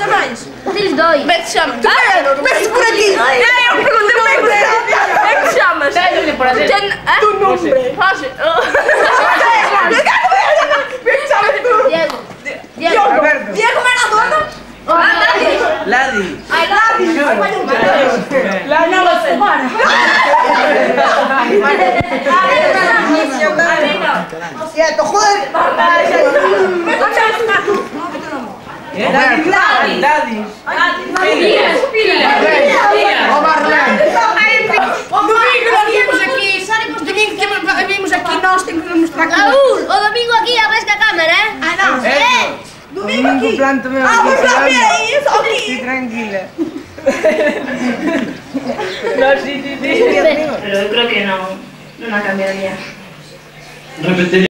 máis? Diles dois. Como é que te chamas? Vete por aquí. Eu perguntei como é que te chamas? Dale por hacer. Tu nombre. José. Diego. Diego. Alberto. Diego Maradona. Ladi. Ai, Ladi. Não, você para. Quieto, joder. Ladi. Ó Marlene. Domingo nós vimos aqui. Domingo vimos aqui, nós temos que mostrar aqui. Raúl, o domingo aquí arresca a cámara, ¿eh? Ah, não. Domingo aqui. Planto meu. Vamos lá ver aí, isso aqui. Tranquila. Pero yo creo que no la cambiaría. Repetir.